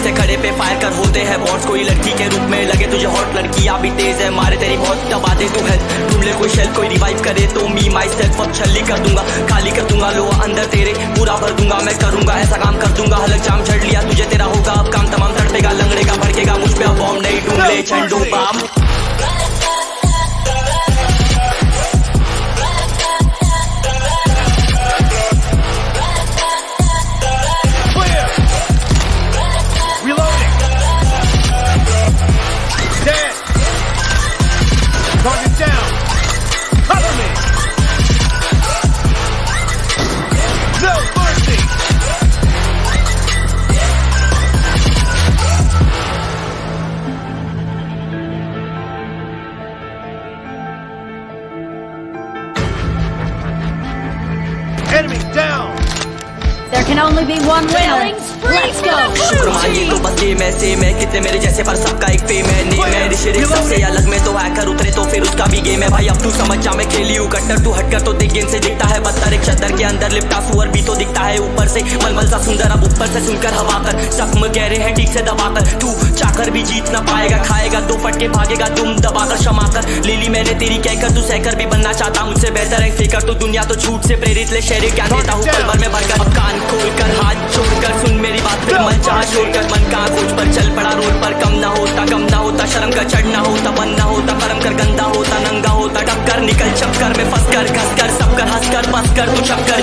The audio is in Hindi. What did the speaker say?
से खड़े पे फायर कर होते हैं बॉन्ड्स। कोई लड़की के रूप में लगे तुझे हॉट, लड़कियां भी तेज है मारे तेरी बहुत दबा दे तू हेल्थ। ढूंढ ले कोई शेल्फ कोई रिवाइव करे तो मी माई सेल्फ अब छल्ली कर दूंगा, खाली कर दूंगा लोहा अंदर तेरे पूरा भर दूंगा। मैं करूंगा ऐसा काम कर दूंगा, हलक जाम झड़ लिया तुझे तेरा होगा अब काम तमाम। तड़पेगा लंगड़ेगा भड़केगा मुझ पे अब बॉम्ब नहीं ढूंढ ले Zandu balm. Target down! Cover me! No mercy! Enemy down! There can only be one winner. Let's go. शुक्र मानिए तो बस ये मैं सेम है, कितने मेरे जैसे पर सबका एक फेम है। नहीं मैं ऋषि सबसे अलग में तो हैकर उतरे तो फिर उसका भी गेम है। भाई अब तू समझ जा मैं खेली हूँ कट्टर, तू हटकर तो देख गेम से दिखता है पत्थर। एक चद्दर के अंदर लिपटा सुअर भी तो दिखता है ऊपर से मलमल सा सुंदर। अब ऊपर से सुनकर हवा कर जख्म गहरे हैं ठीक से दबाकर। तू चाकर भी जीत ना पाएगा, खाएगा दो फटके भागेगा तुम दबाकर क्षमा कर। ले ली मैंने तेरी कहकर तू सहकर भी बनना चाहता मुझसे बेहतर है फेकर। तो दुनिया तो झूठ से प्रेरित ले शेरे क्या देता हूँ पल भर में भरकर। अब कान खोल कर हाथ जोड़कर सुन मेरी बात फिर मन चाह छोड़कर मन का खोज पर चल पड़ा रोड पर। कम ना होता शर्म का चढ़ना होता बन ना होता कर्म कर गंदा होता नंगा होता टक्कर निकल चक्कर में फंस कर घस कर सब कर हंस कर बस कर तू चक्कर